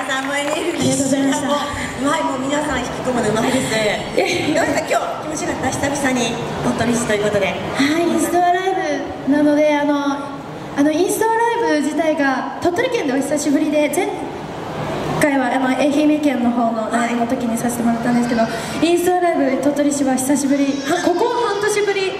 さんもエネルギーがうまい、もう皆さん引き込むのうまいです。どうですか、今日気持ちよかった、久々に鳥取市ということで。 はい、インストアライブなので、インストアライブ自体が鳥取県でお久しぶりで、前回は愛媛県の方のライブの時にさせてもらったんですけど、インストアライブ鳥取市は久しぶり、ここ半年ぶりです。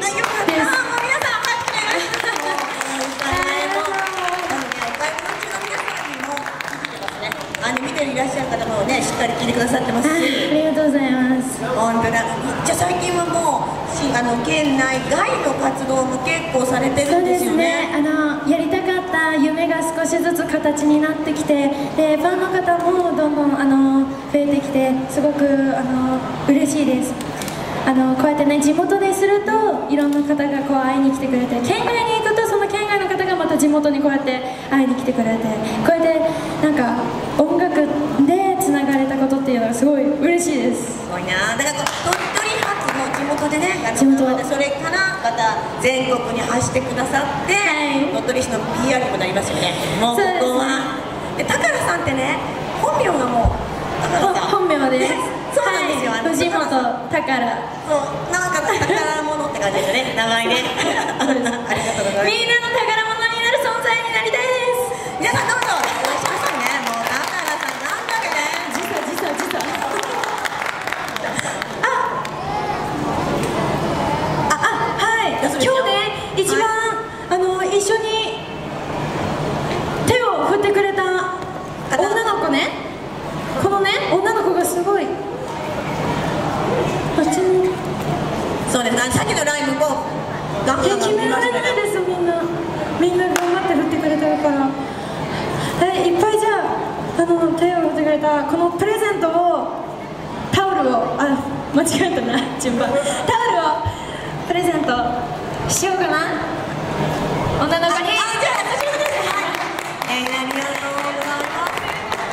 見ていらっしゃる方もね、しっかり聞いてくださってますし、 ありがとうございます。 本当だ。じゃあ最近はもう県内外の活動も結構されてるんですよね。 そうですね。やりたかった夢が少しずつ形になってきて、でファンの方もどんどん増えてきて、すごく嬉しいです。こうやってね、地元でするといろんな方がこう会いに来てくれて、県外に行くとその県外の方がまた地元にこうやって会いに来てくれて、こうやってなんか音楽でつながれたことっていうのがすごい嬉しいです。 すごいな。だから鳥取発の地元でね、 地元それからまた全国に走ってくださって、はい、鳥取市の PR にもなりますよね。もうここはで、宝さんってね、本名がもう宝さん、 本名です。 そうなんですよ。 藤本宝。 そう、なんか宝物って感じですよね、名前ね。ありがとうございます。みんなの宝物になる存在になりたいです。皆さんどうぞお願いしますね。もう宝さんなんだけね。 時差。はい。今日ね、一番一緒に手を振ってくれた女の子ね。このね、女の子がすごい。 そうです。さっきのライブも決められないです。みんな頑張って振ってくれてるから。いっぱいじゃあ手を振ってくれたこのプレゼントを、タオルを間違えたな、順番。タオルをプレゼントしようかな、女の子に。 じゃあ私もです。ありがとうございます。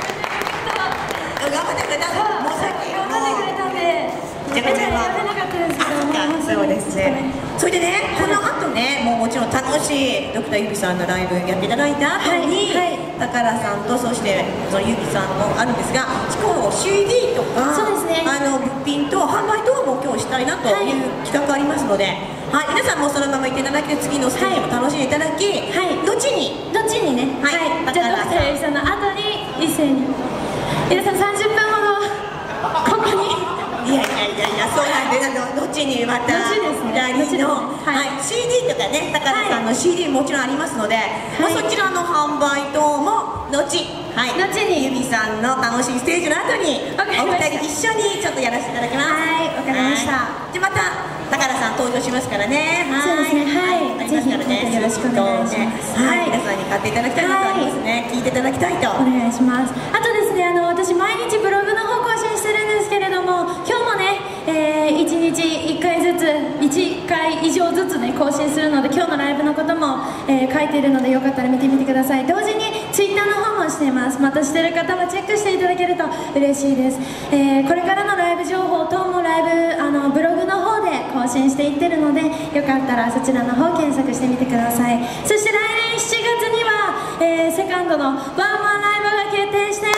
頑張ってくれた。もうさっき頑張ってくれたんで、めちゃめちゃやれなかったですけど。 そうですね。それでね、この後ね、もうもちろん楽しいドクターゆきさんのライブやっていただいた後に、宝さんとそしてそのゆきさんもあるんですが、今日 CD とかそうですね、 物品と販売等も今日したいなという企画がありますので、はい、皆さんもそのまま行っていただき、次のステージも楽しんでいただき、どっちにね、じゃあドクターゆきさんの後に一斉に皆さん30分ほどここに。 いや、そうなんで、どっちにまた2人の CD とかね、宝さんの CD もちろんありますので、そちらの販売等も後にゆみさんの楽しいステージの後にお二人一緒にちょっとやらせていただきます。 はい、わかりました。 でまた宝さん登場しますからね。 そうですね、はい、ぜひよろしくお願いします。 はい、皆さんに買っていただきたいなと思いますね。聞いていただきたいとお願いします。あとですね、私毎日ブログの方更新してるんですけれども、今日もね、1日1回ずつ、1回以上ずつね更新するので、今日のライブのことも、書いているので、よかったら見てみてください。同時に Twitter の方もしています。またしてる方はチェックしていただけると嬉しいです。これからのライブ情報等もライブブログの方で更新していってるので、よかったらそちらの方検索してみてください。そして来年7月には、セカンドのワンマンライブが決定しています。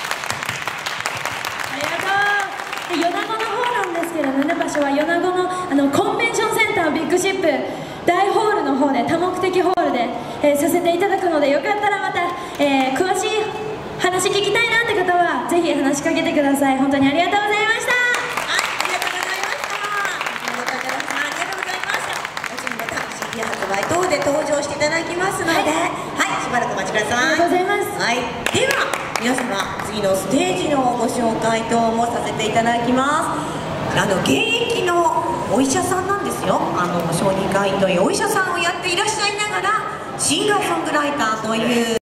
ありがとう。米子の方なんですけれどね、場所は米子のコンベンションセンタービッグシップ大ホールの方で、多目的ホールで、させていただくので、よかったらまた、詳しい話聞きたいなって方はぜひ話しかけてください。本当にありがとうございました。 等で登場していただきますので、しばらくお待ちください。 ありがとうございます。 では皆様、次のステージのご紹介等もさせていただきます。現役のお医者さんなんですよ。小児科医というお医者さんをやっていらっしゃいながらシンガーソングライターという